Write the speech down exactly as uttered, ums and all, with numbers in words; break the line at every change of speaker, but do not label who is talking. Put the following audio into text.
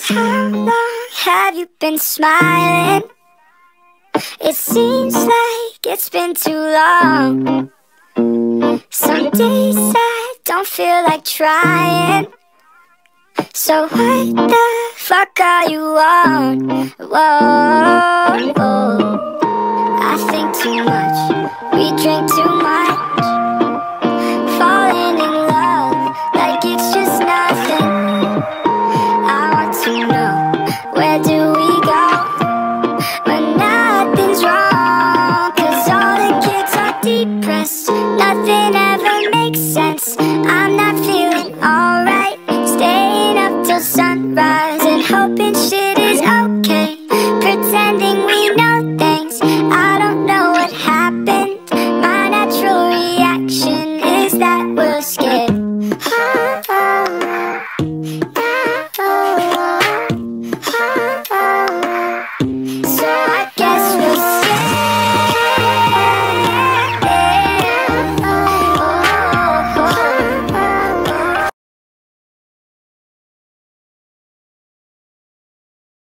How long have you been smiling? It seems like it's been too long. Some days I don't feel like trying. So what the fuck are you on? Whoa, whoa. I think too much, we drink too much, falling in love like it's just nothing. I want to know, where do we go when nothing's wrong? Cause all the kids are depressed, nothing ever makes sense. I'm not feeling alright, staying up till sunrise and hoping shit